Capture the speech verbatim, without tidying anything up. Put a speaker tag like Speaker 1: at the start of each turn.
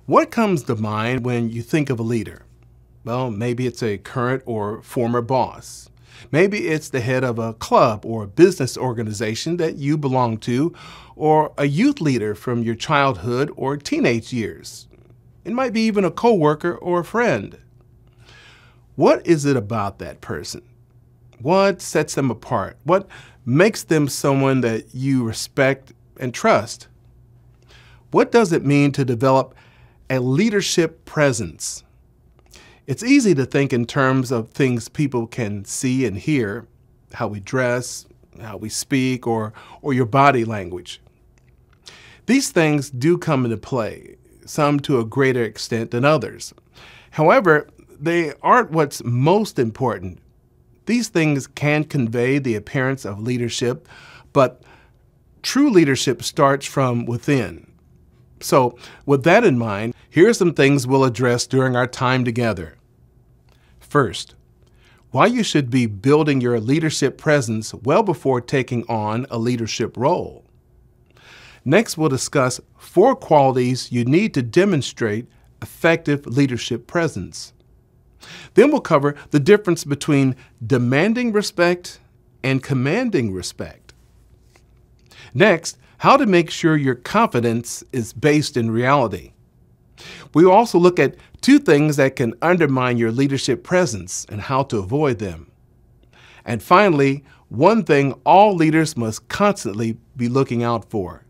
Speaker 1: What comes to mind when you think of a leader? Well, maybe it's a current or former boss. Maybe it's the head of a club or business organization that you belong to, or a youth leader from your childhood or teenage years. It might be even a coworker or a friend. What is it about that person? What sets them apart? What makes them someone that you respect and trust? What does it mean to develop a leadership presence? It's easy to think in terms of things people can see and hear, how we dress, how we speak, or, or your body language. These things do come into play, some to a greater extent than others. However, they aren't what's most important. These things can convey the appearance of leadership, but true leadership starts from within. So, with that in mind, here are some things we'll address during our time together. First, why you should be building your leadership presence well before taking on a leadership role. Next, we'll discuss four qualities you need to demonstrate effective leadership presence. Then we'll cover the difference between demanding respect and commanding respect. Next, how to make sure your confidence is based in reality. We will also look at two things that can undermine your leadership presence and how to avoid them. And finally, one thing all leaders must constantly be looking out for.